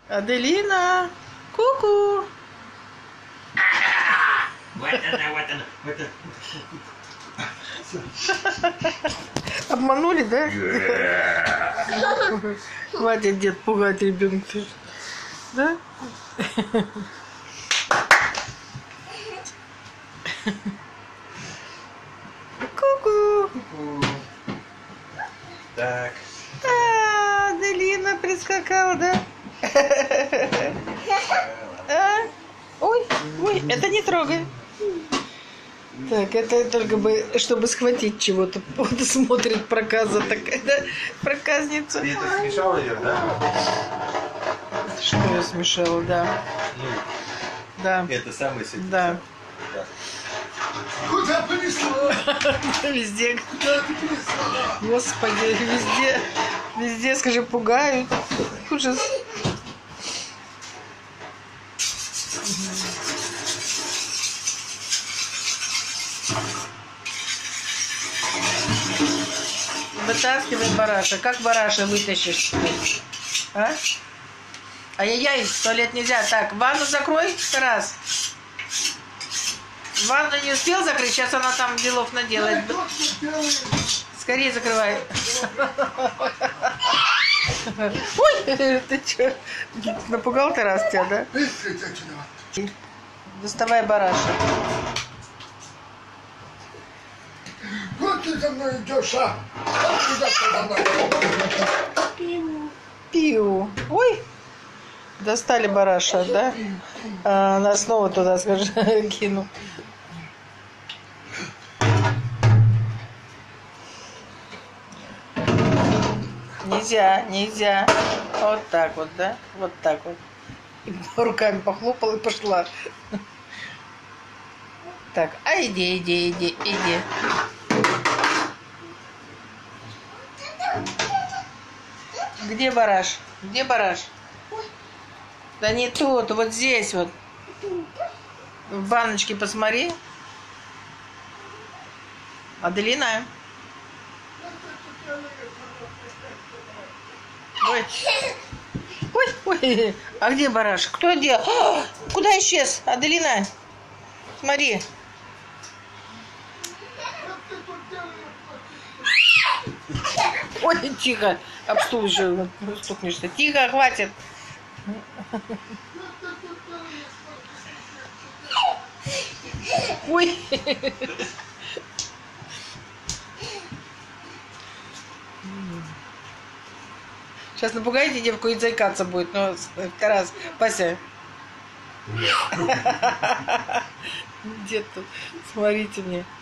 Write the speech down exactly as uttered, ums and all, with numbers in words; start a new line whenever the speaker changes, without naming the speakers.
Аделина, ку-ку.
Вот она, вот она, вот она.
Обманули, да? Хватит, дед, пугать ребенка. Да? Ку-ку.
Так.
А, Аделина прискакала, да? А? Ой, ой, это не трогай. Так, это только бы, чтобы схватить чего-то. Вот смотрит проказа такая, да? Проказница.
Ты это смешала ее, да?
Что я смешала, да.
Ну,
Да.
это самый сильный.
Да.
Да.
Куда понесла?
Везде.
Куда ты понесла?
Господи, везде. Везде, скажи, пугают. Ужас. Вытаскивай бараша. Как бараша вытащишь? А? Ай-яй-яй, в туалет нельзя. Так, ванну закрой. Раз. Ванну не успел закрыть, сейчас она там делов наделает. Скорее закрывай. Ой, ты что? Напугал ты раз тебя, да? Доставай бараша.
Вот ты за мной идешь, а? Куда ты за мной?
Пиу. Пиу. Ой. Достали бараша, да? А, она снова туда, скажи, кину. Нельзя, нельзя. Вот так вот, да? Вот так вот. И руками похлопала и пошла. Так, а иди, иди, иди, иди. Где бараш? Где бараш? Да не тут, вот здесь вот. В баночке посмотри. Аделина. Ой. Ой, ой. А где бараш? Кто где? О, куда исчез? Аделина. Смотри. Ой, тихо. Об стул еще стукнешься. Тихо, хватит. Ой. Сейчас напугаете девку и заикаться будет. Но раз, Пася. Дед тут, смотрите мне.